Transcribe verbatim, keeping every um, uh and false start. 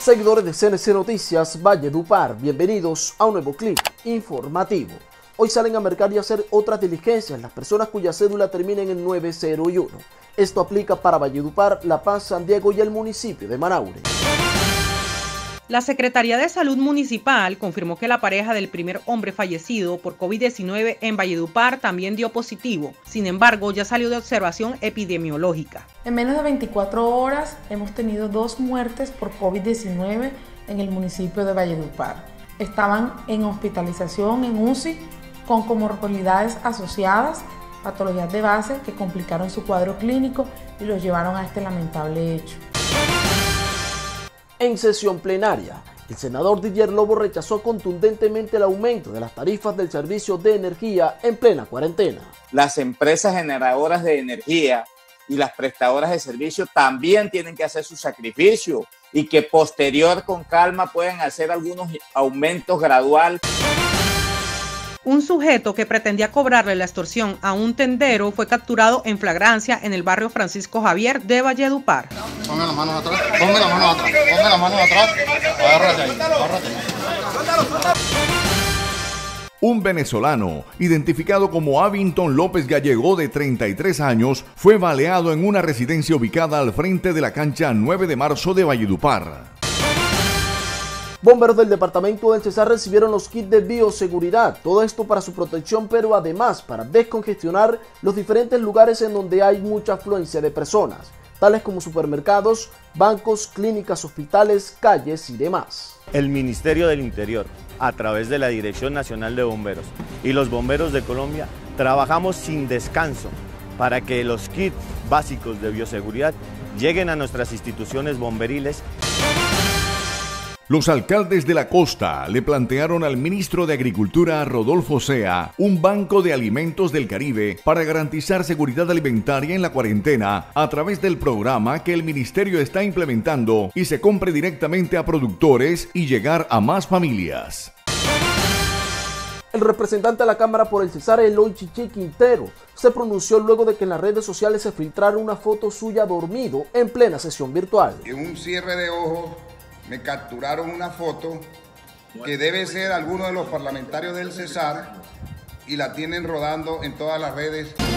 Seguidores de C N C Noticias Valledupar, bienvenidos a un nuevo clip informativo. Hoy salen a mercar y hacer otras diligencias las personas cuya cédula termina en nueve cero y uno. Esto aplica para Valledupar, La Paz, San Diego y el municipio de Manaure. La Secretaría de Salud Municipal confirmó que la pareja del primer hombre fallecido por COVID diecinueve en Valledupar también dio positivo. Sin embargo, ya salió de observación epidemiológica. En menos de veinticuatro horas hemos tenido dos muertes por COVID diecinueve en el municipio de Valledupar. Estaban en hospitalización en U C I con comorbilidades asociadas, patologías de base que complicaron su cuadro clínico y los llevaron a este lamentable hecho. En sesión plenaria, el senador Didier Lobo rechazó contundentemente el aumento de las tarifas del servicio de energía en plena cuarentena. Las empresas generadoras de energía y las prestadoras de servicio también tienen que hacer su sacrificio y que posterior con calma pueden hacer algunos aumentos graduales. Un sujeto que pretendía cobrarle la extorsión a un tendero fue capturado en flagrancia en el barrio Francisco Javier de Valledupar. Ponme las manos atrás, ponme las manos atrás, ponme las manos atrás, agárrate ahí, agárrate ahí. Un venezolano, identificado como Abington López Gallego, de treinta y tres años, fue baleado en una residencia ubicada al frente de la cancha nueve de marzo de Valledupar. Bomberos del departamento del Cesar recibieron los kits de bioseguridad, todo esto para su protección, pero además para descongestionar los diferentes lugares en donde hay mucha afluencia de personas, tales como supermercados, bancos, clínicas, hospitales, calles y demás. El Ministerio del Interior, a través de la Dirección Nacional de Bomberos y los Bomberos de Colombia, trabajamos sin descanso para que los kits básicos de bioseguridad lleguen a nuestras instituciones bomberiles. Los alcaldes de la costa le plantearon al ministro de Agricultura, Rodolfo Sea, un banco de alimentos del Caribe para garantizar seguridad alimentaria en la cuarentena a través del programa que el ministerio está implementando y se compre directamente a productores y llegar a más familias. El representante de la Cámara por el Cesar, Eloy Chichi Quintero, se pronunció luego de que en las redes sociales se filtrara una foto suya dormido en plena sesión virtual. En un cierre de ojos me capturaron una foto que debe ser alguno de los parlamentarios del Cesar y la tienen rodando en todas las redes.